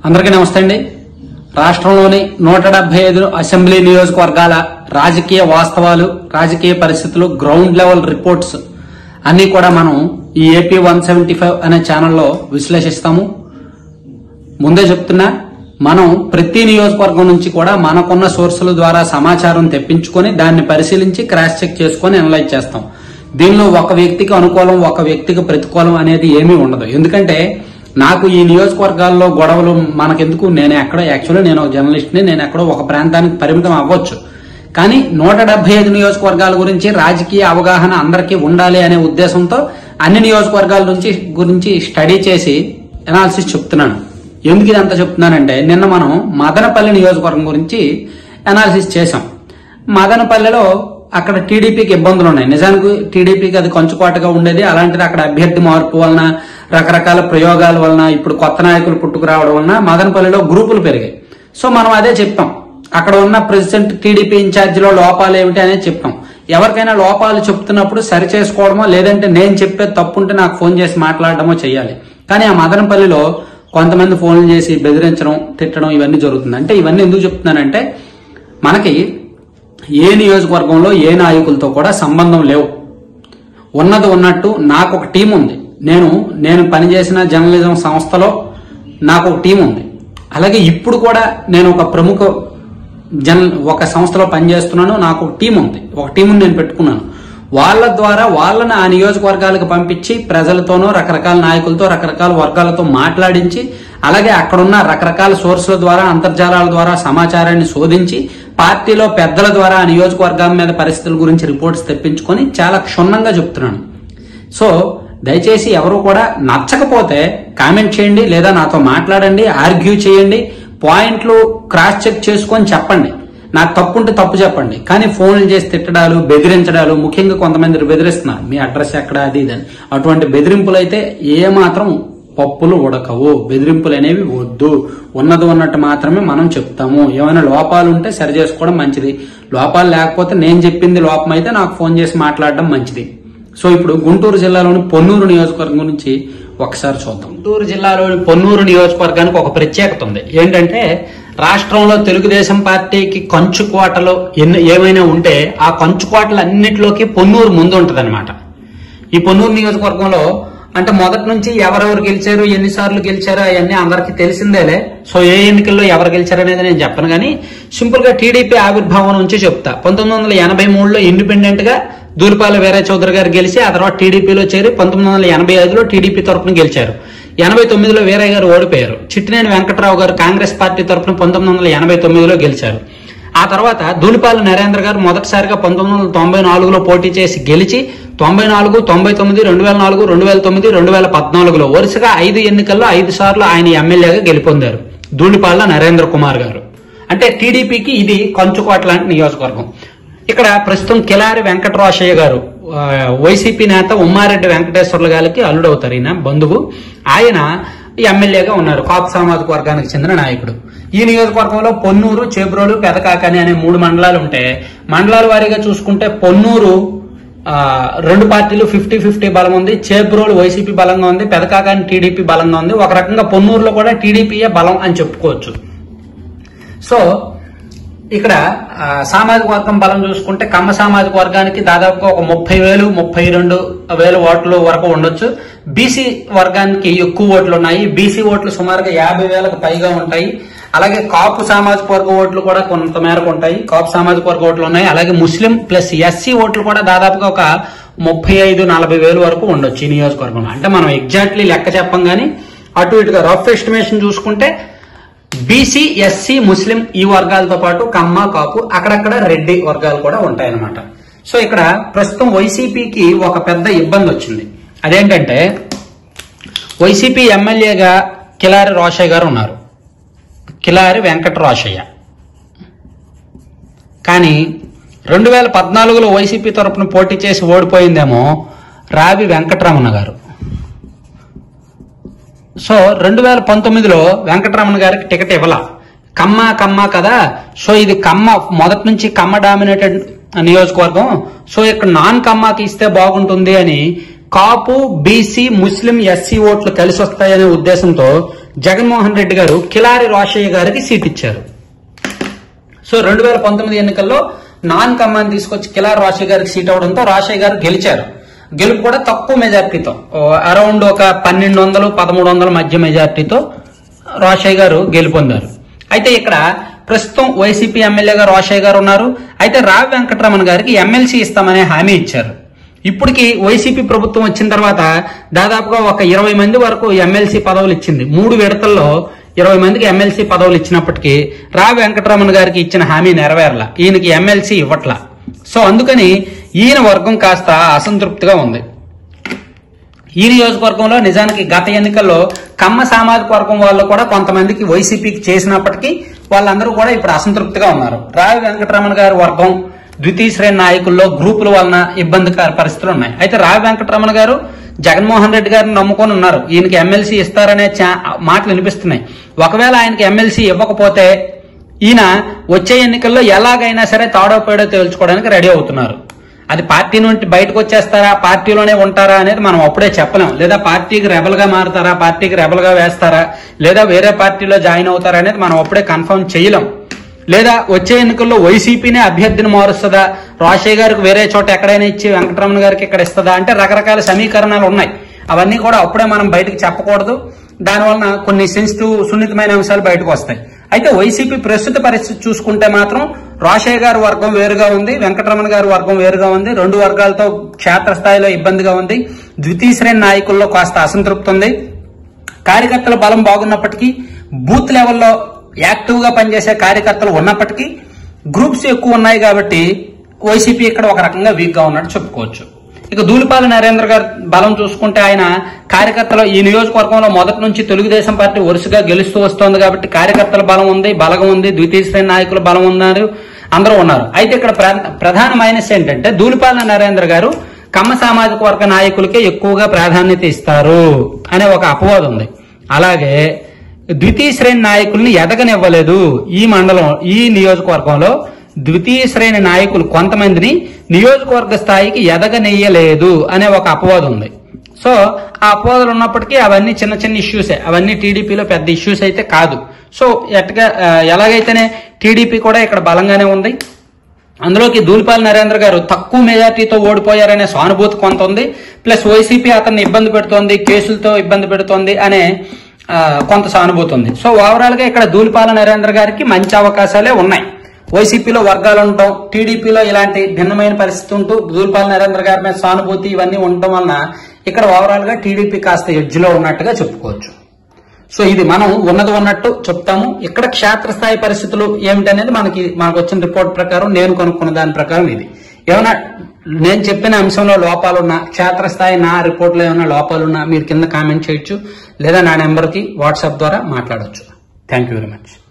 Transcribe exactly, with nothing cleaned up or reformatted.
అందరికీ నమస్తే అండి. రాష్ట్రంలోని నూట డెబ్బై ఐదు అసెంబ్లీ నియోజకవర్గాల రాజకీయ వాస్తవాలు, రాజకీయ పరిస్థితులు, గ్రౌండ్ లెవెల్ రిపోర్ట్స్ అన్ని కూడా మనం ఈ ఏపీ వన్ సెవెంటీ ఫైవ్ అనే ఛానల్లో విశ్లేషిస్తాము. ముందే చెప్తున్నా, మనం ప్రతి నియోజకవర్గం నుంచి కూడా మనకున్న సోర్సుల ద్వారా సమాచారం తెప్పించుకొని దాన్ని పరిశీలించి క్రాస్ చెక్ చేసుకుని అనలైజ్ చేస్తాం. దీనిలో ఒక వ్యక్తికి అనుకూలం, ఒక వ్యక్తికి ప్రతికూలం అనేది ఏమీ ఉండదు. ఎందుకంటే నాకు ఈ నియోజకవర్గాల్లో గొడవలు మనకెందుకు, నేను ఎక్కడో యాక్చువల్లీ నేను ఒక జర్నలిస్ట్ని, నేను ఎక్కడో ఒక ప్రాంతానికి పరిమితం అవ్వచ్చు. కానీ నూట డెబ్బై ఐదు నియోజకవర్గాల గురించి రాజకీయ అవగాహన అందరికీ ఉండాలి అనే ఉద్దేశంతో అన్ని నియోజకవర్గాల నుంచి గురించి స్టడీ చేసి అనాలిసిస్ చెప్తున్నాను. ఎందుకు ఇదంతా చెప్తున్నానంటే, నిన్న మనం మదనపల్లి నియోజకవర్గం గురించి అనాలిసిస్ చేశాం. మదనపల్లిలో అక్కడ టీడీపీకి ఇబ్బందులు ఉన్నాయి. నిజానికి టీడీపీకి అది కంచుకోటగా ఉండేది. అలాంటిది అక్కడ అభ్యర్థి మార్పు వలన, రకరకాల ప్రయోగాల వలన, ఇప్పుడు కొత్త నాయకులు పుట్టుకురావడం వలన మదనపల్లిలో గ్రూపులు పెరిగాయి. సో మనం అదే చెప్పాం. అక్కడ ఉన్న ప్రెసిడెంట్ టీడీపీ ఇన్ఛార్జిలో లోపాలు ఏమిటి అనేది చెప్పాం. ఎవరికైనా లోపాలు చెప్తున్నప్పుడు సరి చేసుకోవడమో, లేదంటే నేను చెప్పే తప్పుంటే నాకు ఫోన్ చేసి మాట్లాడడమో చేయాలి. కానీ ఆ మదనపల్లిలో కొంతమంది ఫోన్లు చేసి బెదిరించడం, తిట్టడం ఇవన్నీ జరుగుతుంది. అంటే ఇవన్నీ ఎందుకు చెప్తున్నానంటే, మనకి ఏ నియోజకవర్గంలో ఏ నాయకులతో కూడా సంబంధం లేవు. ఉన్నది ఉన్నట్టు నాకు ఒక టీం ఉంది. నేను నేను పనిచేసిన జర్నలిజం సంస్థలో నాకు ఒక టీం ఉంది. అలాగే ఇప్పుడు కూడా నేను ఒక ప్రముఖ జన్ ఒక సంస్థలో పనిచేస్తున్నాను. నాకు ఒక టీం ఉంది. ఒక టీంని నేను పెట్టుకున్నాను. వాళ్ళ ద్వారా వాళ్ళని ఆ నియోజకవర్గాలకు పంపించి ప్రజలతోనో, రకరకాల నాయకులతో, రకరకాల వర్గాలతో మాట్లాడించి, అలాగే అక్కడున్న రకరకాల సోర్సుల ద్వారా, అంతర్జాలాల ద్వారా సమాచారాన్ని శోధించి, పార్టీలో పెద్దల ద్వారా ఆ నియోజకవర్గాల మీద పరిస్థితుల గురించి రిపోర్ట్స్ తెప్పించుకొని చాలా క్షుణ్ణంగా చెప్తున్నాను. సో దయచేసి ఎవరు కూడా నచ్చకపోతే కామెంట్ చేయండి, లేదా నాతో మాట్లాడండి, ఆర్గ్యూ చేయండి, పాయింట్లు క్రాస్ చెక్ చేసుకొని చెప్పండి. నాకు తప్పు ఉంటే తప్పు చెప్పండి. కానీ ఫోన్లు చేసి తిట్టడాలు, బెదిరించడాలు, ముఖ్యంగా కొంతమంది బెదిరిస్తున్నారు, మీ అడ్రస్ ఎక్కడ, అది ఇదని. అటువంటి బెదిరింపులు అయితే ఏమాత్రం పప్పులు ఉడకవు. బెదిరింపులు అనేవి వద్దు. ఉన్నది ఉన్నట్టు మాత్రమే మనం చెప్తాము. ఏమైనా లోపాలు ఉంటే సరి చేసుకోవడం మంచిది. లోపాలు లేకపోతే నేను చెప్పింది లోపం అయితే నాకు ఫోన్ చేసి మాట్లాడడం మంచిది. సో ఇప్పుడు గుంటూరు జిల్లాలోని పొన్నూరు నియోజకవర్గం గురించి ఒకసారి చూద్దాం. గుంటూరు జిల్లాలోని పొన్నూరు నియోజకవర్గానికి ఒక ప్రత్యేకత ఉంది. ఏంటంటే, రాష్ట్రంలో తెలుగుదేశం పార్టీకి కంచుకోటలు ఎన్ని ఏమైనా ఉంటే ఆ కంచుకోటలు అన్నిటిలోకి పొన్నూరు ముందు ఉంటది అనమాట. ఈ పొన్నూరు నియోజకవర్గంలో అంటే మొదటి నుంచి ఎవరెవరు గెలిచారు, ఎన్నిసార్లు గెలిచారు అవన్నీ అందరికీ తెలిసిందేలే. సో ఏ ఎన్నికల్లో ఎవరు గెలిచారు అనేది నేను చెప్పను. కానీ సింపుల్ గా టీడీపీ ఆవిర్భావం నుంచి చెప్తా. పంతొమ్మిది వందల ఎనభై మూడులో ఇండిపెండెంట్ గా దూలిపాల వీరయ్య చౌదరి గారు గెలిచి ఆ తర్వాత టీడీపీలో చేరి పంతొమ్మిది వందల ఎనభై ఐదులో టీడీపీ తరఫున గెలిచారు. ఎనభై తొమ్మిదిలో వీరయ్య గారు ఓడిపోయారు. చిట్టినేని వెంకట్రావు గారు కాంగ్రెస్ పార్టీ తరఫున పంతొమ్మిది వందల ఎనభై తొమ్మిదిలో గెలిచారు. ఆ తర్వాత దూలిపాల నరేంద్ర గారు మొదటిసారిగా పంతొమ్మిది వందల తొంభై నాలుగులో పోటీ చేసి గెలిచి తొంభై నాలుగు, తొంభై తొమ్మిది, రెండు వేల నాలుగు, రెండు వేల తొమ్మిది, రెండు వేల పద్నాలుగులో వరుసగా ఐదు ఎన్నికల్లో ఐదు సార్లు ఆయన ఎమ్మెల్యేగా గెలుపొందారు దూలిపాల నరేంద్ర కుమార్ గారు. అంటే టీడీపీకి ఇది కంచుకోట లాంటి నియోజకవర్గం. ఇక్కడ ప్రస్తుతం కిలారి వెంకటరామయ్య గారు వైసీపీ నేత ఉమ్మారెడ్డి వెంకటేశ్వర్ల గారికి అల్లుడవుతారు. ఈయన బంధువు. ఆయన ఎమ్మెల్యేగా ఉన్నారు. కాపు సామాజిక వర్గానికి చెందిన నాయకుడు. ఈ నియోజకవర్గంలో పొన్నూరు, చేబ్రోలు, పెదకాకని అనే మూడు మండలాలు ఉంటే, మండలాల వారీగా చూసుకుంటే పొన్నూరు రెండు పార్టీలు ఫిఫ్టీ ఫిఫ్టీ బలం ఉంది. చేబ్రోలు వైసీపీ బలంగా ఉంది, పెదకాకని టీడీపీ బలంగా ఉంది. ఒక రకంగా పొన్నూరులో కూడా టీడీపీయే బలం అని చెప్పుకోవచ్చు. సో ఇక్కడ సామాజిక వర్గం బలం చూసుకుంటే కమ్మ సామాజిక వర్గానికి దాదాపుగా ఒక ముప్పై వేలు ముప్పై రెండు వేల ఓట్లు వరకు ఉండొచ్చు. బీసీ వర్గానికి ఎక్కువ ఓట్లు ఉన్నాయి. బీసీ ఓట్లు సుమారుగా యాభై వేలకు పైగా ఉంటాయి. అలాగే కాపు సామాజిక వర్గ ఓట్లు కూడా కొంత మేరకు ఉంటాయి. కాపు సామాజిక వర్గ ఓట్లు ఉన్నాయి. అలాగే ముస్లిం ప్లస్ ఎస్సీ ఓట్లు కూడా దాదాపుగా ఒక ముప్పై ఐదు నలభై వేలు వరకు ఉండొచ్చు ఈ నియోజకవర్గంలో. అంటే మనం ఎగ్జాక్ట్లీ లెక్క చెప్పం కానీ అటు ఇటుగా రఫ్ ఎస్టిమేషన్ చూసుకుంటే బీసీ, ఎస్సీ, ముస్లిం ఈ వర్గాలతో పాటు కమ్మ, కాపు, అక్కడక్కడ రెడ్డి వర్గాలు కూడా ఉంటాయన్నమాట. సో ఇక్కడ ప్రస్తుతం వైసీపీకి ఒక పెద్ద ఇబ్బంది వచ్చింది. అదేంటంటే, వైసీపీ ఎమ్మెల్యేగా కిలారి రోషయ్య గారు ఉన్నారు, కిలారి వెంకటరామయ్య. కానీ రెండు వేల పద్నాలుగులో వైసీపీ తరఫున పోటీ చేసి ఓడిపోయిందేమో రావి వెంకటరమణ గారు. సో రెండు వేల పంతొమ్మిదిలో వెంకటరమణ గారికి టికెట్ ఇవ్వాల. కమ్మ కమ్మ కదా. సో ఇది కమ్మ మొదటి నుంచి కమ్మ డామినేటెడ్ నియోజకవర్గం. సో ఇక్కడ నాన్ కమ్మకి ఇస్తే బాగుంటుంది అని కాపు, బీసీ, ముస్లిం, ఎస్సీ ఓట్లు కలిసి వస్తాయనే ఉద్దేశంతో జగన్మోహన్ రెడ్డి గారు కిలారి రోషయ్య గారికి సీట్ ఇచ్చారు. సో రెండు వేల పంతొమ్మిది ఎన్నికల్లో నాన్ కమాండ్ తీసుకొచ్చి కిలారి రోషయ్య గారికి సీట్ అవడంతో రోషయ్య గారు గెలిచారు. గెలుపు కూడా తక్కువ మెజార్టీతో, అరౌండ్ ఒక పన్నెండు వందలు పదమూడు వందల మధ్య మెజార్టీతో రోషయ్య గారు గెలుపొందారు. అయితే ఇక్కడ ప్రస్తుతం వైసీపీ ఎమ్మెల్యేగా రోషయ్య గారు ఉన్నారు. అయితే రావి వెంకటరమణ గారికి ఎమ్మెల్సీ ఇస్తామనే హామీ ఇచ్చారు. ఇప్పటికి వైసీపీ ప్రభుత్వం వచ్చిన తర్వాత దాదాపుగా ఒక ఇరవై మంది వరకు ఎమ్మెల్సీ పదవులు ఇచ్చింది. మూడు విడతల్లో ఇరవై మందికి ఎమ్మెల్సీ పదవులు ఇచ్చినప్పటికీ రావి వెంకటరమణ గారికి ఇచ్చిన హామీ నెరవేరలా, ఈయనకి ఎమ్మెల్సీ ఇవ్వట్లా. సో అందుకని ఈయన వర్గం కాస్త అసంతృప్తిగా ఉంది. ఈ నియోజకవర్గంలో నిజానికి గత ఎన్నికల్లో కమ్మ సామాజిక వర్గం వాళ్ళు కూడా కొంతమందికి వైసీపీకి చేసినప్పటికీ వాళ్ళందరూ కూడా ఇప్పుడు అసంతృప్తిగా ఉన్నారు. రావి వెంకటరమణ గారి వర్గం ద్వితీయ శ్రేణి నాయకుల్లో గ్రూపుల వలన ఇబ్బందికర పరిస్థితులు ఉన్నాయి. అయితే రావి వెంకటరమణ గారు జగన్మోహన్ రెడ్డి గారిని నమ్ముకొని ఉన్నారు. ఈయనకి ఎమ్మెల్సీ ఇస్తారనే మాటలు వినిపిస్తున్నాయి. ఒకవేళ ఆయనకి ఎమ్మెల్సీ ఇవ్వకపోతే ఈయన వచ్చే ఎన్నికల్లో ఎలాగైనా సరే తాడో పేడో తేల్చుకోవడానికి రెడీ అవుతున్నారు. అది పార్టీ నుండి బయటకు వచ్చేస్తారా, పార్టీలోనే ఉంటారా అనేది మనం అప్పుడే చెప్పలేం. లేదా పార్టీకి రెబల్ గా మారుతారా, పార్టీకి రెబల్ గా వేస్తారా, లేదా వేరే పార్టీలో జాయిన్ అవుతారా అనేది మనం అప్పుడే కన్ఫర్మ్ చేయలేం. లేదా వచ్చే ఎన్నికల్లో వైసీపీనే అభ్యర్థిని మారుస్తుందా, రోషయ్య గారికి వేరే చోట ఎక్కడైనా ఇచ్చి వెంకటరమణ గారికి ఇక్కడ ఇస్తుందా అంటే రకరకాల సమీకరణాలు ఉన్నాయి. అవన్నీ కూడా అప్పుడే మనం బయటకు చెప్పకూడదు. దానివలన కొన్ని సెన్సిటివ్ సున్నితమైన అంశాలు బయటకు వస్తాయి. అయితే వైసీపీ ప్రస్తుత పరిస్థితి చూసుకుంటే మాత్రం రోషయ్య గారి వర్గం వేరుగా ఉంది, వెంకటరమణ గారి వర్గం వేరుగా ఉంది. రెండు వర్గాలతో క్షేత్రస్థాయిలో ఇబ్బందిగా ఉంది. ద్వితీయ శ్రేణి నాయకుల్లో కాస్త అసంతృప్తి ఉంది. కార్యకర్తల బలం బాగున్నప్పటికీ, బూత్ లెవెల్లో యాక్టివ్ గా పనిచేసే కార్యకర్తలు ఉన్నప్పటికీ గ్రూప్స్ ఎక్కువ ఉన్నాయి కాబట్టి వైసీపీ ఇక్కడ ఒక రకంగా వీక్ గా ఉన్నట్టు చెప్పుకోవచ్చు. ఇక ధూళిపాల నరేంద్ర గారి బలం చూసుకుంటే ఆయన కార్యకర్తలు ఈ నియోజకవర్గంలో మొదటి నుంచి తెలుగుదేశం పార్టీ వరుసగా గెలుస్తూ వస్తోంది కాబట్టి కార్యకర్తల బలం ఉంది, బలగం ఉంది, ద్వితీయ శ్రేణి నాయకుల బలం ఉన్నారు, అందరూ ఉన్నారు. అయితే ఇక్కడ ప్రధాన మైనస్ ఏంటంటే ధూళిపాల నరేంద్ర గారు కమ్మ సామాజిక వర్గ నాయకులకే ఎక్కువగా ప్రాధాన్యత ఇస్తారు అనే ఒక అపవాదం ఉంది. అలాగే ద్వితీయ శ్రేణి నాయకుల్ని ఎదగనివ్వలేదు. ఈ మండలం ఈ నియోజకవర్గంలో ద్వితీయ శ్రేణి నాయకులు కొంతమందిని నియోజకవర్గ స్థాయికి ఎదగనెయ్యలేదు అనే ఒక అపవాదం ఉంది. సో ఆ అపవాదాలు ఉన్నప్పటికీ అవన్నీ చిన్న చిన్న ఇష్యూసే, అవన్నీ టీడీపీలో పెద్ద ఇష్యూస్ అయితే కాదు. సో ఎట్గా ఎలాగైతేనే టీడీపీ కూడా ఇక్కడ బలంగానే ఉంది. అందులోకి ధూళిపాల నరేంద్ర గారు తక్కువ మెజార్టీతో ఓడిపోయారనే సానుభూతి కొంత ఉంది. ప్లస్ వైసీపీ అతన్ని ఇబ్బంది పెడుతోంది, కేసులతో ఇబ్బంది పెడుతోంది అనే కొంత సానుభూతి ఉంది. సో ఓవరాల్ గా ఇక్కడ ధూళిపాల నరేంద్ర గారికి మంచి అవకాశాలే ఉన్నాయి. వైసీపీలో వర్గాలు ఉండటం, టీడీపీలో ఇలాంటి భిన్నమైన పరిస్థితి ఉంటూ ధూళిపాల నరేంద్ర గారి మీద సానుభూతి ఇవన్నీ ఉండటం వలన ఇక్కడ ఓవరాల్ గా టీడీపీ కాస్త ఎడ్జ్ లో ఉన్నట్టుగా చెప్పుకోవచ్చు. సో ఇది మనం ఉన్నది ఉన్నట్టు చెప్తాము. ఇక్కడ క్షేత్రస్థాయి పరిస్థితులు ఏమిటనేది మనకి మనకు వచ్చిన రిపోర్ట్ ప్రకారం, నేను కనుక్కున్న దాని ప్రకారం ఇది. ఏమైనా నేను చెప్పిన అంశంలో లోపాలున్నా, క్షేత్రస్థాయి నా రిపోర్ట్లో ఏమైనా లోపాలున్నా మీరు కింద కామెంట్ చేయొచ్చు, లేదా నా నెంబర్కి వాట్సాప్ ద్వారా మాట్లాడొచ్చు. Thank you very much.